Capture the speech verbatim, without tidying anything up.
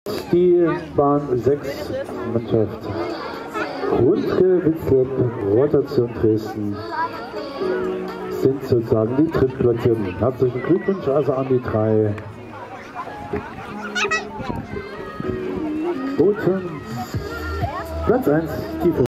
die Bahn sechs Mannschaft Rundke, Witzlab, Rotation Dresden sind sozusagen die Drittplatzierten. Herzlichen Glückwunsch also an die drei Booten. Platz eins, die